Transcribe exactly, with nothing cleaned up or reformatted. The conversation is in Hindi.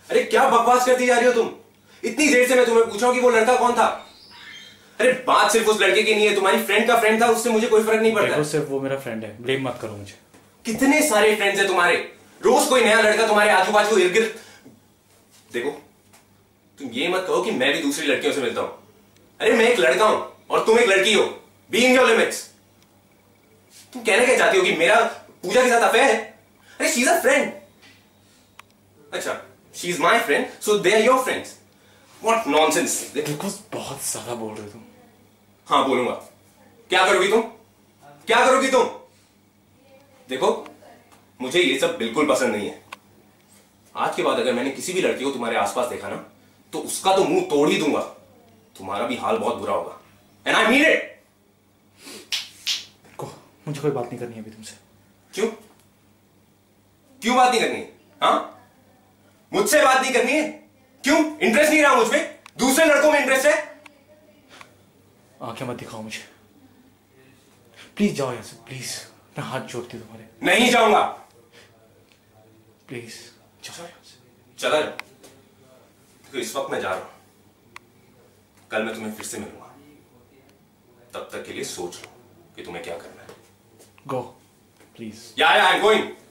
अरे क्या बकवास करती जा रही हो तुम? इतनी देर से मैं तुम्हें पूछ रहा हूं कि वो लड़का कौन था। अरे बात सिर्फ उस लड़के की नहीं है, तुम्हारी फ्रेंड का फ्रेंड था, उससे मुझे कोई फर्क नहीं पड़ता। देखो सिर्फ वो मेरा फ्रेंड है, ब्लेम मत करो मुझे। कितने सारे फ्रेंड्स हैं तुम्हारे, रोज कोई नया लड़का तुम्हारे आजू बाजू इर्द गिर्द। देखो तुम ये मत कहो कि मैं भी दूसरी लड़कियों से मिलता हूं। अरे मैं एक लड़का हूं और तुम एक लड़की हो। Be in your limits. तुम कहना क्या चाहती हो कि मेरा पूजा के साथ अफेयर है? अरे शी इज अ फ्रेंड। अच्छा she is my friend so they are your friends. What nonsense. देखो बहुत ज्यादा बोल रहे हो तुम। हाँ बोलूंगा। क्या करोगी तुम? क्या करोगी तुम? देखो मुझे ये सब बिल्कुल पसंद नहीं है। आज के बाद अगर मैंने किसी भी लड़की को तुम्हारे आसपास देखा ना तो उसका तो मुंह तोड़ ही दूंगा। तुम्हारा भी हाल बहुत बुरा होगा। And I mean it. को मुझे कोई बात नहीं करनी है अभी तुमसे। क्यों? क्यों बात नहीं करनी है? हाँ मुझसे बात नहीं करनी है? क्यों? इंटरेस्ट नहीं रहा मुझ में? दूसरे लड़कों में इंटरेस्ट है? आंखें मत दिखाओ मुझे प्लीज। जाओ यहां से प्लीज, मैं हाथ जोड़ती हूं तुम्हारे। नहीं जाऊंगा प्लीज जाओ यहां से। चला तो इस वक्त मैं जा रहा हूं। कल मैं तुम्हें फिर से मिलूंगा। तब तक के लिए सोच लो कि तुम्हें क्या करना है। Go please. या आई एम गोइंग।